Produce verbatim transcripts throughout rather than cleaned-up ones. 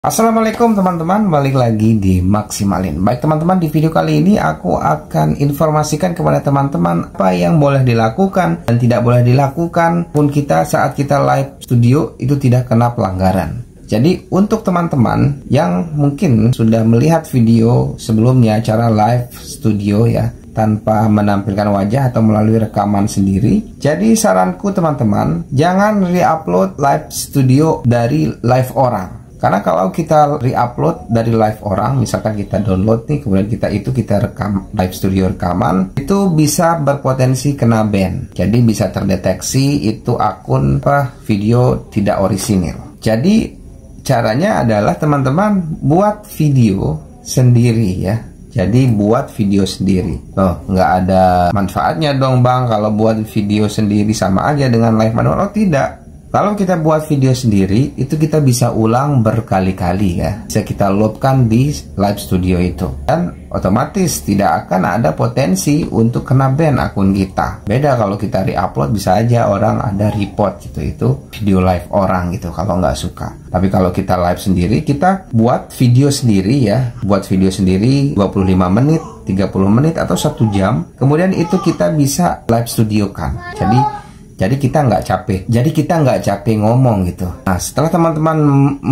Assalamualaikum teman-teman, balik lagi di Maksimalin. Baik teman-teman, di video kali ini aku akan informasikan kepada teman-teman apa yang boleh dilakukan dan tidak boleh dilakukan pun kita saat kita live studio itu tidak kena pelanggaran. Jadi untuk teman-teman yang mungkin sudah melihat video sebelumnya cara live studio ya, tanpa menampilkan wajah atau melalui rekaman sendiri. Jadi saranku teman-teman, jangan re-upload live studio dari live orang. Karena kalau kita re-upload dari live orang, misalkan kita download nih, kemudian kita itu kita rekam live studio rekaman, itu bisa berpotensi kena ban. Jadi bisa terdeteksi itu akun apa video tidak orisinil. Jadi caranya adalah teman-teman buat video sendiri ya. Jadi buat video sendiri. Oh, nggak ada manfaatnya dong bang kalau buat video sendiri sama aja dengan live manual. Oh tidak. Kalau kita buat video sendiri, itu kita bisa ulang berkali-kali ya. Bisa kita loadkan di live studio itu. Dan otomatis tidak akan ada potensi untuk kena ban akun kita. Beda kalau kita re-upload, bisa aja orang ada report gitu. Itu video live orang gitu kalau nggak suka. Tapi kalau kita live sendiri, kita buat video sendiri ya. Buat video sendiri dua puluh lima menit, tiga puluh menit, atau satu jam. Kemudian itu kita bisa live studio kan. Jadi Jadi kita nggak capek, jadi kita nggak capek ngomong gitu. Nah setelah teman-teman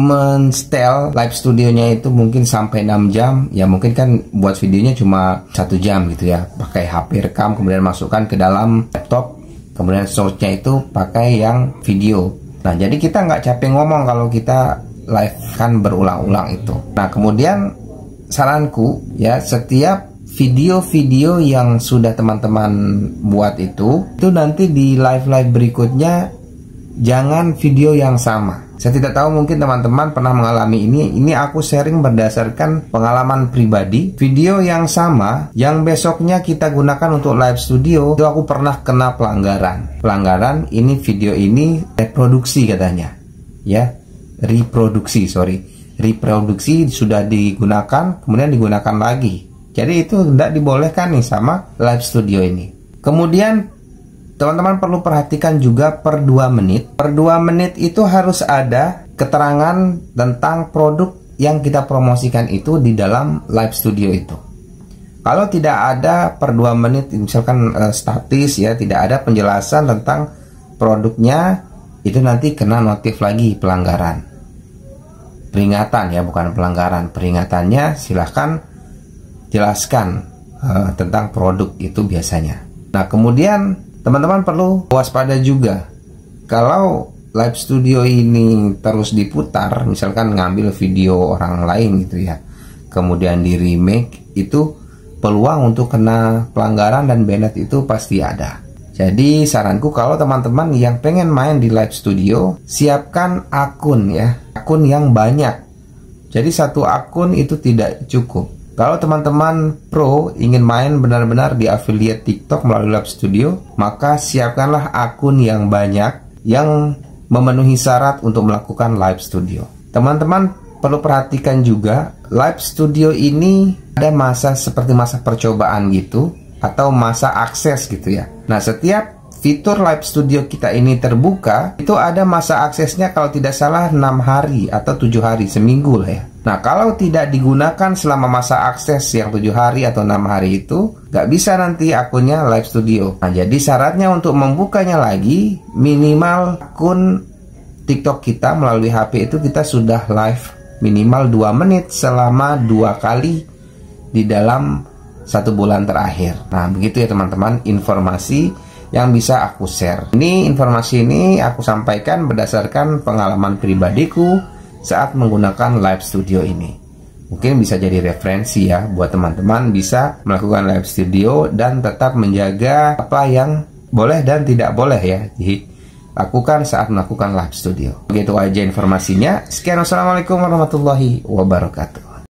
men-setel live studionya itu mungkin sampai enam jam, ya mungkin kan buat videonya cuma satu jam gitu ya. Pakai H P rekam, kemudian masukkan ke dalam laptop, kemudian source-nya itu pakai yang video. Nah jadi kita nggak capek ngomong kalau kita live kan berulang-ulang itu. Nah kemudian saranku ya, setiap video-video yang sudah teman-teman buat itu, itu nanti di live-live berikutnya jangan video yang sama. Saya tidak tahu, mungkin teman-teman pernah mengalami ini. Ini aku sharing berdasarkan pengalaman pribadi. Video yang sama, yang besoknya kita gunakan untuk live studio, itu aku pernah kena pelanggaran. Pelanggaran ini video ini reproduksi katanya. Ya, reproduksi, sorry. Reproduksi sudah digunakan, kemudian digunakan lagi. Jadi itu tidak dibolehkan nih sama live studio ini. Kemudian teman-teman perlu perhatikan juga per dua menit. Per dua menit itu harus ada keterangan tentang produk yang kita promosikan itu di dalam live studio itu. Kalau tidak ada per dua menit, misalkan uh, statis ya, tidak ada penjelasan tentang produknya, itu nanti kena notif lagi pelanggaran. Peringatan ya, bukan pelanggaran. Peringatannya silahkan jelaskan uh, tentang produk itu biasanya. Nah kemudian teman-teman perlu waspada juga. Kalau live studio ini terus diputar, misalkan ngambil video orang lain gitu ya, kemudian di remake, itu peluang untuk kena pelanggaran dan banned itu pasti ada. Jadi saranku kalau teman-teman yang pengen main di live studio, siapkan akun ya, akun yang banyak. Jadi satu akun itu tidak cukup. Kalau teman-teman pro ingin main benar-benar di affiliate TikTok melalui live studio, maka siapkanlah akun yang banyak yang memenuhi syarat untuk melakukan live studio. Teman-teman perlu perhatikan juga, live studio ini ada masa seperti masa percobaan gitu, atau masa akses gitu ya. Nah setiap fitur live studio kita ini terbuka, itu ada masa aksesnya kalau tidak salah enam hari atau tujuh hari, seminggu lah ya. Nah kalau tidak digunakan selama masa akses yang tujuh hari atau enam hari itu, nggak bisa nanti akunnya live studio. Nah jadi syaratnya untuk membukanya lagi, minimal akun TikTok kita melalui H P itu kita sudah live minimal dua menit selama dua kali di dalam satu bulan terakhir. Nah begitu ya teman-teman informasi yang bisa aku share. Ini informasi ini aku sampaikan berdasarkan pengalaman pribadiku saat menggunakan live studio ini. Mungkin bisa jadi referensi ya buat teman-teman bisa melakukan live studio dan tetap menjaga apa yang boleh dan tidak boleh ya dilakukan saat melakukan live studio. Begitu aja informasinya. Sekian, wassalamualaikum warahmatullahi wabarakatuh.